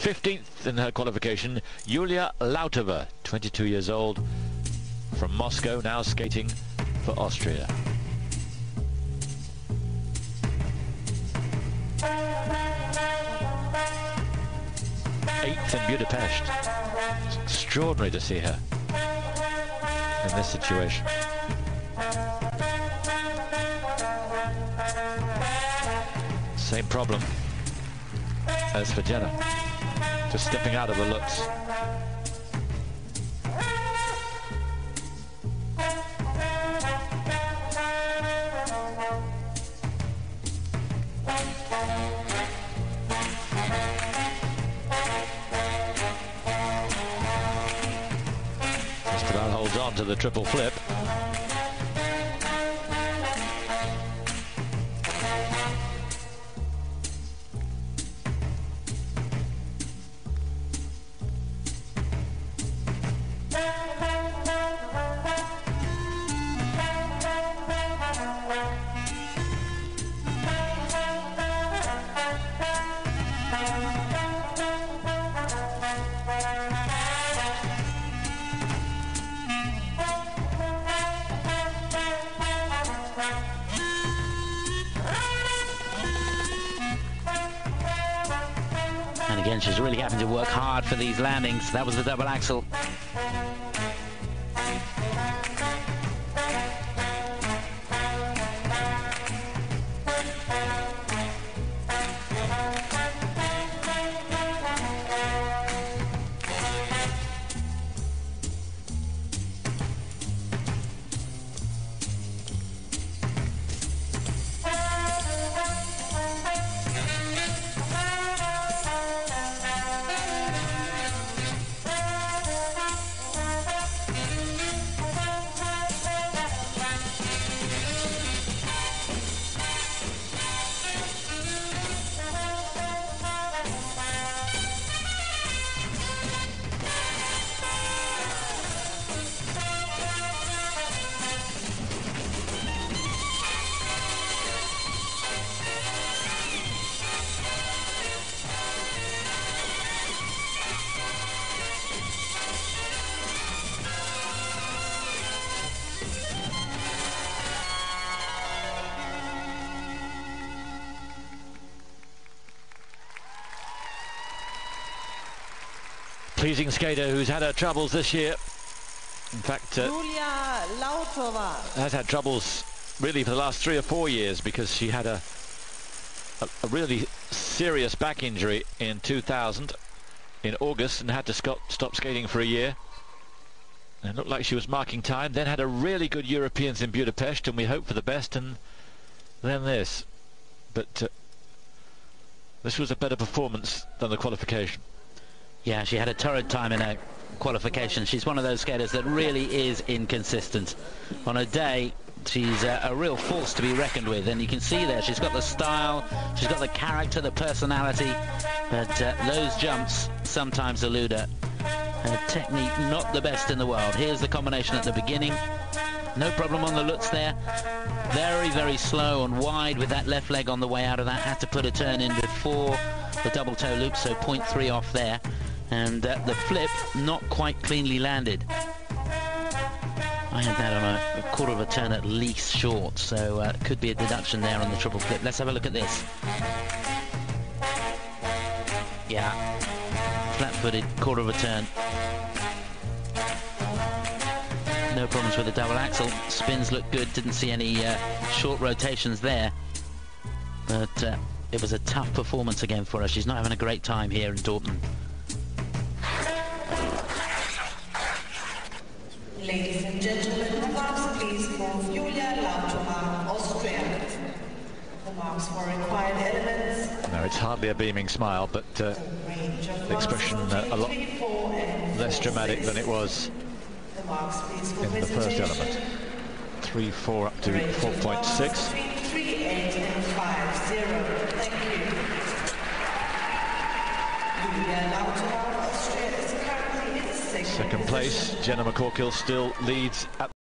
15th in her qualification, Yulia Lautova, 22 years old, from Moscow, now skating for Austria. Eighth in Budapest. It's extraordinary to see her in this situation. Same problem as for Jenna, just stepping out of the Lutz. Just about holds on to the triple flip. And again, she's really having to work hard for these landings. That was the double axel. Pleasing skater who's had her troubles this year. In fact, Yulia Lautova has had troubles really for the last 3 or 4 years, because she had a really serious back injury in 2000 in August and had to stop skating for a year. And it looked like she was marking time, then had a really good Europeans in Budapest, and we hope for the best, and then this. But this was a better performance than the qualification. Yeah, she had a torrid time in her qualification. She's one of those skaters that really is inconsistent. On a day, she's a real force to be reckoned with, and you can see there she's got the style, she's got the character, the personality, but those jumps sometimes elude her. Her technique not the best in the world. Here's the combination at the beginning. No problem on the Lutz there. Very, very slow and wide with that left leg on the way out of that. Had to put a turn in before the double toe loop, so 0.3 off there. And the flip not quite cleanly landed. I had that on a quarter of a turn at least short, so it could be a deduction there on the triple flip. Let's have a look at this. Yeah, flat-footed, quarter of a turn. No problems with the double axel. Spins look good, didn't see any short rotations there. But it was a tough performance again for her. She's not having a great time here in Dortmund. Ladies and gentlemen, the marks please for Yulia Lautova, Austria. The marks for required elements. No, it's hardly a beaming smile, but the expression a lot less dramatic than it was in the first element. 3-4 up to 4.6. 3-8 and 5-0. Thank you. Yulia Lautova, Austria is currently in second Second place, Jenna McCorkill still leads at